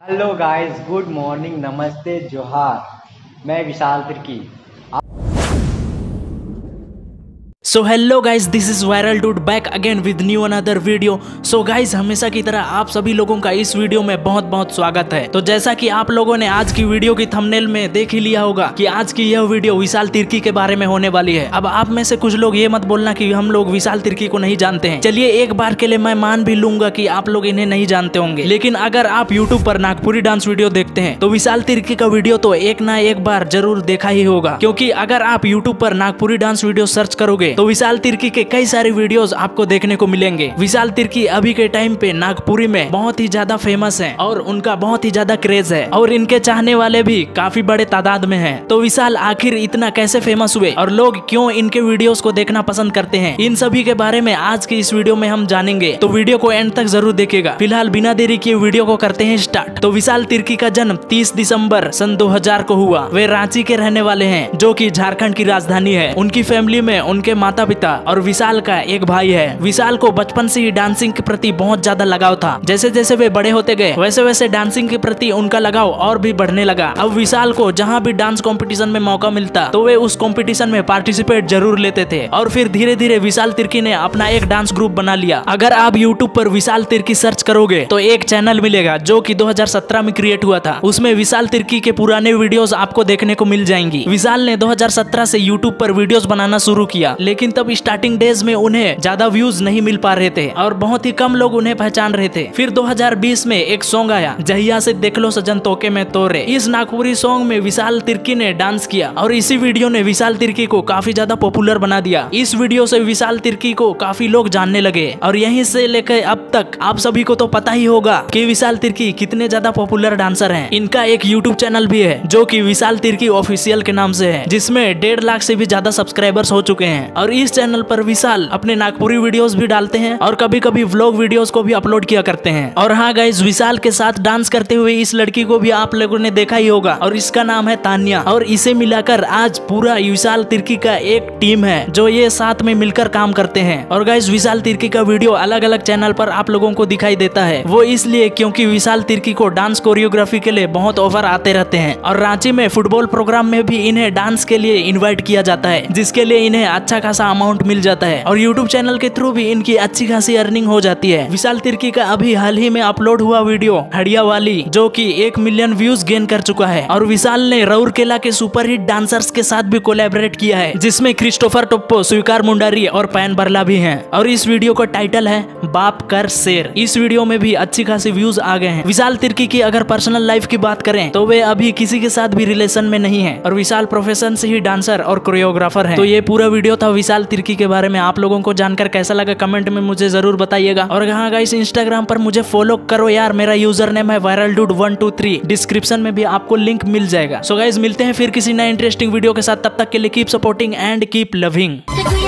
Hello guys, good morning, नमस्ते, जोहार। मैं Vishal Tirkey. So hello guys, this is viral dude back again with new another video. So guys, हमेशा की तरह आप सभी लोगों का इस वीडियो में बहुत बहुत स्वागत है। तो जैसा कि आप लोगों ने आज की वीडियो की थंबनेल में देख ही लिया होगा कि आज की यह वीडियो विशाल तिर्की के बारे में होने वाली है। अब आप में से कुछ लोग ये मत बोलना कि हम लोग विशाल तिर्की को नहीं जानते हैं। चलिए, एक बार के लिए मैं मान भी लूंगा कि आप लोग इन्हें नहीं जानते होंगे, लेकिन अगर आप यूट्यूब पर नागपुरी डांस वीडियो देखते हैं तो विशाल तिर्की का वीडियो तो एक ना एक बार जरूर देखा ही होगा। क्योंकि अगर आप यूट्यूब पर नागपुरी डांस वीडियो सर्च करोगे तो विशाल तिर्की के कई सारे वीडियोस आपको देखने को मिलेंगे। विशाल तिर्की अभी के टाइम पे नागपुरी में बहुत ही ज्यादा फेमस हैं और उनका बहुत ही ज्यादा क्रेज है और इनके चाहने वाले भी काफी बड़े तादाद में हैं। तो विशाल आखिर इतना कैसे फेमस हुए और लोग क्यों इनके वीडियोस को देखना पसंद करते हैं, इन सभी के बारे में आज की इस वीडियो में हम जानेंगे। तो वीडियो को एंड तक जरूर देखिएगा। फिलहाल बिना देरी किए वीडियो को करते हैं स्टार्ट। तो विशाल तिर्की का जन्म 30 दिसंबर सन 2000 को हुआ। वे रांची के रहने वाले हैं, जो कि झारखंड की राजधानी है। उनकी फैमिली में उनके माता पिता और विशाल का एक भाई है। विशाल को बचपन से ही डांसिंग के प्रति बहुत ज्यादा लगाव था। जैसे जैसे वे बड़े होते गए वैसे वैसे डांसिंग के प्रति उनका लगाव और भी बढ़ने लगा। अब विशाल को जहाँ भी डांस कंपटीशन में मौका मिलता तो वे उस कंपटीशन में पार्टिसिपेट जरूर लेते थे। और फिर धीरे धीरे विशाल तिर्की ने अपना एक डांस ग्रुप बना लिया। अगर आप यूट्यूब पर विशाल तिर्की सर्च करोगे तो एक चैनल मिलेगा जो कि 2017 में क्रिएट हुआ था। उसमें विशाल तिर्की के पुराने वीडियोस आपको देखने को मिल जाएंगी। विशाल ने 2017 से यूट्यूब पर वीडियोस बनाना शुरू किया, लेकिन तब स्टार्टिंग डेज में उन्हें ज्यादा व्यूज नहीं मिल पा रहे थे और बहुत ही कम लोग उन्हें पहचान रहे थे। फिर 2020 में एक सॉन्ग आया, जहिया से देख लो सजन तोके में तोरे। इस नागपुरी सॉन्ग में विशाल तिर्की ने डांस किया और इसी वीडियो ने विशाल तिर्की को काफी ज्यादा पॉपुलर बना दिया। इस वीडियो से विशाल तिर्की को काफी लोग जानने लगे और यहीं से लेकर अब तक आप सभी को तो पता ही होगा कि विशाल तिर्की कितने ज्यादा पॉपुलर डांसर हैं। इनका एक यूट्यूब चैनल भी है जो कि विशाल तिर्की ऑफिशियल के नाम से है, जिसमें 1.5 लाख से भी ज्यादा सब्सक्राइबर्स हो चुके हैं। और इस चैनल पर विशाल अपने नागपुरी वीडियोस भी डालते हैं और कभी कभी व्लॉग वीडियोस को भी अपलोड किया करते हैं। और हाँ गाइस, विशाल के साथ डांस करते हुए इस लड़की को भी आप लोगों ने देखा ही होगा और इसका नाम है तान्या। और इसे मिलाकर आज पूरा विशाल तिर्की का एक टीम है जो ये साथ में मिलकर काम करते हैं। और गाइस, विशाल तिर्की का वीडियो अलग अलग चैनल पर आप लोगों को दिखाई देता है। वो इसलिए क्योंकि विशाल तिर्की को डांस कोरियोग्राफी के लिए बहुत ऑफर आते रहते हैं और रांची में फुटबॉल प्रोग्राम में भी इन्हें डांस के लिए इन्वाइट किया जाता है, जिसके लिए इन्हें अच्छा खासा अमाउंट मिल जाता है और यूट्यूब चैनल के थ्रू भी इनकी अच्छी खासी अर्निंग हो जाती है। विशाल तिर्की का अभी हाल ही में अपलोड हुआ वीडियो हड़िया वाली, जो कि 1 मिलियन व्यूज गेन कर चुका है। और विशाल ने राउरकेला के सुपरहिट डांसर्स के साथ भी कोलैबोरेट किया है, जिसमें क्रिस्टोफर टोप्पो, स्वीकार मुंडारी और पैन बरला भी हैं। और इस वीडियो का टाइटल है बाप कर शेर। इस वीडियो में भी अच्छी खासी व्यूज आ गए हैं। विशाल तिर्की की अगर पर्सनल लाइफ की बात करें तो वे अभी किसी के साथ भी रिलेशन में नहीं है और विशाल प्रोफेशन से ही डांसर और कोरियोग्राफर है। तो ये पूरा वीडियो था विशाल तिर्की के बारे में। आप लोगों को जानकर कैसा लगा कमेंट में मुझे जरूर बताइएगा। और हाँ गाइस, इंस्टाग्राम पर मुझे फॉलो करो यार, मेरा यूजर नेम है वायरल डूड 123। डिस्क्रिप्शन में भी आपको लिंक मिल जाएगा। सो गाइस, मिलते हैं फिर किसी नए इंटरेस्टिंग वीडियो के साथ। तब तक के लिए keep supporting and keep loving.